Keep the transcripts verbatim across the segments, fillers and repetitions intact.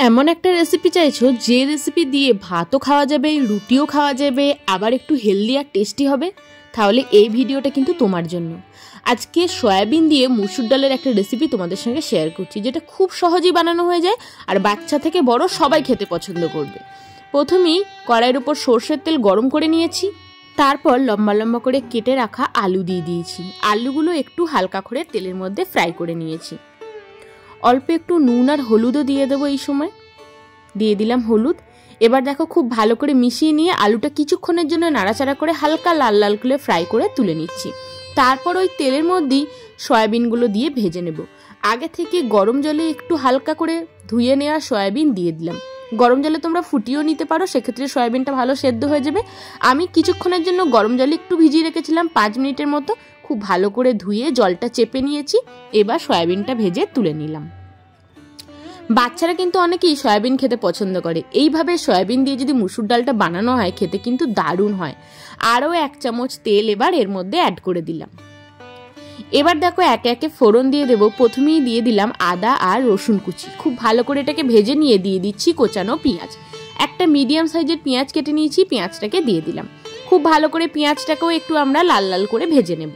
এমন একটা রেসিপি চাইছো যে রেসিপি দিয়ে ভাতও খাওয়া যাবে, রুটিও খাওয়া যাবে, আবার একটু হেলদি আর টেস্টি হবে, তাহলে এই ভিডিওটা কিন্তু তোমার জন্য। আজকে সয়াবিন দিয়ে মুসুর ডালের একটা রেসিপি তোমাদের সঙ্গে শেয়ার করছি, যেটা খুব সহজেই বানানো হয়ে যায় আর বাচ্চা থেকে বড় সবাই খেতে পছন্দ করবে। প্রথমেই কড়াইয়ের উপর সর্ষের তেল গরম করে নিয়েছি, তারপর লম্বা লম্বা করে কেটে রাখা আলু দিয়ে দিয়েছি। আলুগুলো একটু হালকা করে তেলের মধ্যে ফ্রাই করে নিয়েছি। অল্প একটু নুন আর হলুদও দিয়ে দেবো। এই সময় দিয়ে দিলাম হলুদ। এবার দেখো খুব ভালো করে মিশিয়ে নিয়ে আলুটা কিছুক্ষণের জন্য নাড়াচাড়া করে হালকা লাল লাল করে ফ্রাই করে তুলে নিচ্ছি। তারপর ওই তেলের মধ্যেই সয়াবিনগুলো দিয়ে ভেজে নেব। আগে থেকে গরম জলে একটু হালকা করে ধুয়ে নেওয়া সয়াবিন দিয়ে দিলাম। গরম জলে তোমরা ফুটিয়েও নিতে পারো, সেক্ষেত্রে সয়াবিনটা ভালো সেদ্ধ হয়ে যাবে। আমি কিছুক্ষণের জন্য গরম জলে একটু ভিজিয়ে রেখেছিলাম, পাঁচ মিনিটের মতো। খুব ভালো করে ধুয়ে জলটা চেপে নিয়েছি। এবার সয়াবিনটা ভেজে তুলে নিলাম। বাচ্চারা কিন্তু অনেকেই সয়াবিন খেতে পছন্দ করে। এইভাবে সয়াবিন দিয়ে যদি মুসুর ডালটা বানানো হয়, খেতে কিন্তু দারুণ হয়। আরও এক চামচ তেল এবার এর মধ্যে অ্যাড করে দিলাম। এবার দেখো একে একে ফোড়ন দিয়ে দেবো। প্রথমেই দিয়ে দিলাম আদা আর রসুন কুচি। খুব ভালো করে এটাকে ভেজে নিয়ে দিয়ে দিচ্ছি কোচানো পেঁয়াজ। একটা মিডিয়াম সাইজের পেঁয়াজ কেটে নিয়েছি, পেঁয়াজটাকে দিয়ে দিলাম। খুব ভালো করে পেঁয়াজটাকেও একটু আমরা লাল লাল করে ভেজে নেব।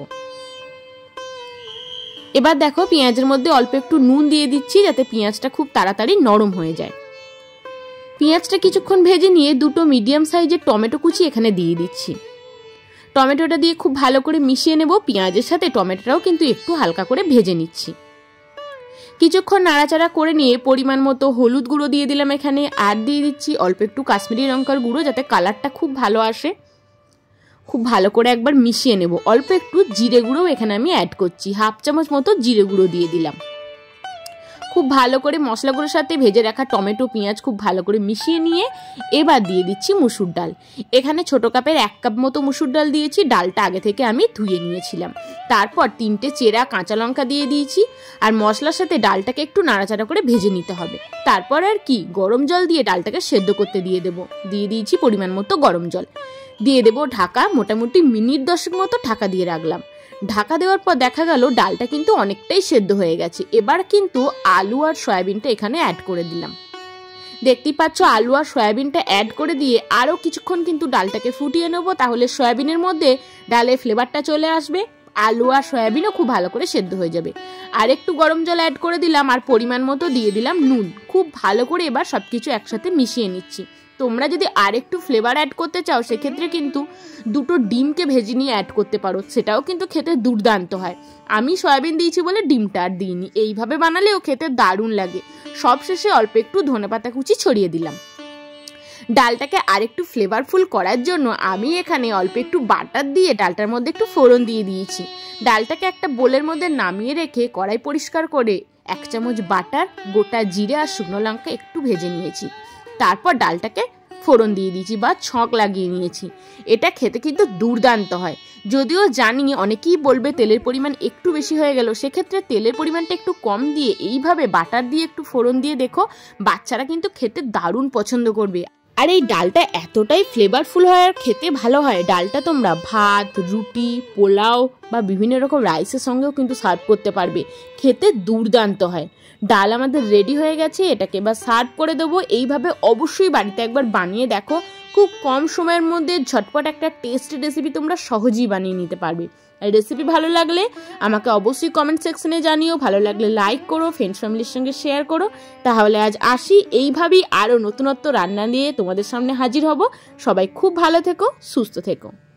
এবার দেখো পেঁয়াজের মধ্যে অল্প একটু নুন দিয়ে দিচ্ছি, যাতে পেঁয়াজটা খুব তাড়াতাড়ি নরম হয়ে যায়। পেঁয়াজটা কিছুক্ষণ ভেজে নিয়ে দুটো মিডিয়াম সাইজের টমেটো কুচি এখানে দিয়ে দিচ্ছি। টমেটোটা দিয়ে খুব ভালো করে মিশিয়ে নেব। পেঁয়াজের সাথে টমেটোটাও কিন্তু একটু হালকা করে ভেজে নিচ্ছি। কিছুক্ষণ নাড়াচাড়া করে নিয়ে পরিমাণ মতো হলুদ গুঁড়ো দিয়ে দিলাম এখানে, আর দিয়ে দিচ্ছি অল্প একটু কাশ্মীরি লঙ্কার গুঁড়ো, যাতে কালারটা খুব ভালো আসে। খুব ভালো করে একবার মিশিয়ে নেব। অল্প একটু জিরে গুঁড়ো এখানে আমি অ্যাড করছি, হাফ চামচ মতো জিরে গুঁড়ো দিয়ে দিলাম। খুব ভালো করে মশলাগুলোর সাথে ভেজে রাখা টমেটো পেঁয়াজ খুব ভালো করে মিশিয়ে নিয়ে এবার দিয়ে দিচ্ছি মুসুর ডাল। এখানে ছোট কাপের এক কাপ মতো মুসুর ডাল দিয়েছি। ডালটা আগে থেকে আমি ধুয়ে নিয়েছিলাম। তারপর তিনটে চেরা কাঁচা লঙ্কা দিয়ে দিয়েছি, আর মশলার সাথে ডালটাকে একটু নাড়াচাড়া করে ভেজে নিতে হবে। তারপর আর কি গরম জল দিয়ে ডালটাকে সেদ্ধ করতে দিয়ে দেবো। দিয়ে দিয়েছি পরিমাণ মতো গরম জল। দিয়ে দেবো ঢাকা। মোটামুটি মিনিট দশেক মতো ঢাকা দিয়ে রাখলাম। ঢাকা দেওয়ার পর দেখা গেল ডালটা কিন্তু অনেকটাই সেদ্ধ হয়ে গেছে। এবার কিন্তু আলু আর সয়াবিনটা এখানে অ্যাড করে দিলাম। দেখতেই পাচ্ছ আলু আর সয়াবিনটা অ্যাড করে দিয়ে আরও কিছুক্ষণ কিন্তু ডালটাকে ফুটিয়ে নেবো, তাহলে সয়াবিনের মধ্যে ডালের ফ্লেভারটা চলে আসবে। আলু আর সয়াবিনও খুব ভালো করে সেদ্ধ হয়ে যাবে। আর একটু গরম জল অ্যাড করে দিলাম, আর পরিমাণ মতো দিয়ে দিলাম নুন। খুব ভালো করে এবার সব কিছু একসাথে মিশিয়ে নিচ্ছি। তোমরা যদি আর একটু ফ্লেভার অ্যাড করতে চাও, সেক্ষেত্রে কিন্তু দুটো ডিমকে ভেজে নিয়ে অ্যাড করতে পারো, সেটাও কিন্তু খেতে দুর্দান্ত হয়। আমি সয়াবিন দিয়েছি বলে ডিমটা আর দিইনি। এইভাবে বানালেও খেতে দারুণ লাগে। সবশেষে অল্প একটু ধনেপাতা কুচি ছড়িয়ে দিলাম। ডালটাকে আর একটু ফ্লেভারফুল করার জন্য আমি এখানে অল্প একটু বাটার দিয়ে ডালটার মধ্যে একটু ফোড়ন দিয়ে দিয়েছি। ডালটাকে একটা বোলের মধ্যে নামিয়ে রেখে কড়াই পরিষ্কার করে এক চামচ বাটার, গোটা জিরে আর শুকনো লঙ্কা একটু ভেজে নিয়েছি। তারপর ডালটাকে ফোড়ন দিয়ে দিয়েছি বা ছক লাগিয়ে নিয়েছি। এটা খেতে কিন্তু দুর্দান্ত হয়। যদিও জানি অনেকেই বলবে তেলের পরিমাণ একটু বেশি হয়ে গেল, সেক্ষেত্রে তেলের পরিমাণটা একটু কম দিয়ে এইভাবে বাটার দিয়ে একটু ফোড়ন দিয়ে দেখো, বাচ্চারা কিন্তু খেতে দারুণ পছন্দ করবে। আর এই ডালটা এতটাই ফ্লেভারফুল হয় আর খেতে ভালো হয়। ডালটা তোমরা ভাত, রুটি, পোলাও বা বিভিন্ন রকম রাইসের সঙ্গেও কিন্তু সার্ভ করতে পারবে। খেতে দুর্দান্ত হয়। ডাল আমাদের রেডি হয়ে গেছে, এটাকে এবার সার্ভ করে দেবো। এইভাবে অবশ্যই বাড়িতে একবার বানিয়ে দেখো। খুব কম সময়ের মধ্যে ঝটপট একটা টেস্টি রেসিপি তোমরা সহজেই বানিয়ে নিতে পারবে। এই রেসিপি ভালো লাগলে আমাকে অবশ্যই কমেন্ট সেকশনে জানিও। ভালো লাগলে লাইক করো, ফ্রেন্ডস ফ্যামিলির সঙ্গে শেয়ার করো। তাহলে আজ আসি। এইভাবেই আরও নতুনত্ব রান্না নিয়ে তোমাদের সামনে হাজির হব। সবাই খুব ভালো থেকো, সুস্থ থেকো।